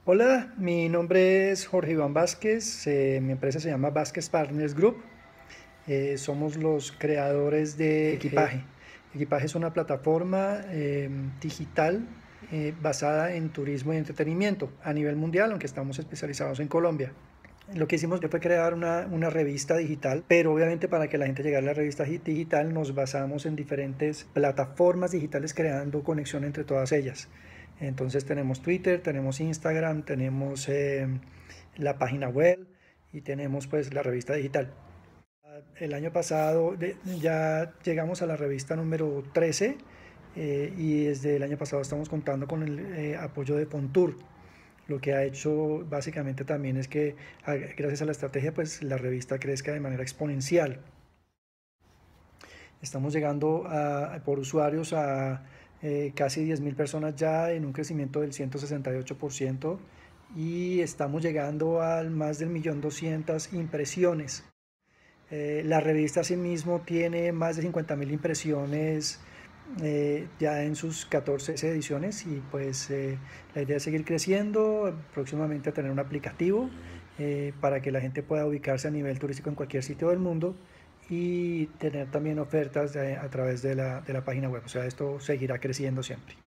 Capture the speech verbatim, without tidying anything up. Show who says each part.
Speaker 1: Hola, mi nombre es Jorge Iván Vázquez, eh, mi empresa se llama Vázquez Partners Group. Eh, somos los creadores de Equipaje. Equipaje es una plataforma eh, digital eh, basada en turismo y entretenimiento a nivel mundial, aunque estamos especializados en Colombia. Lo que hicimos fue crear una, una revista digital, pero obviamente para que la gente llegara a la revista digital nos basamos en diferentes plataformas digitales creando conexión entre todas ellas. Entonces tenemos Twitter, tenemos Instagram, tenemos eh, la página web y tenemos pues la revista digital. El año pasado de, ya llegamos a la revista número trece eh, y desde el año pasado estamos contando con el eh, apoyo de Fontour. Lo que ha hecho básicamente también es que gracias a la estrategia pues la revista crezca de manera exponencial. Estamos llegando a, por usuarios a eh, casi diez mil personas ya en un crecimiento del ciento sesenta y ocho por ciento y estamos llegando al más del millón doscientas impresiones. Eh, la revista asimismo tiene más de cincuenta mil impresiones eh, ya en sus catorce ediciones y pues eh, la idea es seguir creciendo, próximamente a tener un aplicativo eh, para que la gente pueda ubicarse a nivel turístico en cualquier sitio del mundo y tener también ofertas de, a través de la, de la página web. O sea, esto seguirá creciendo siempre.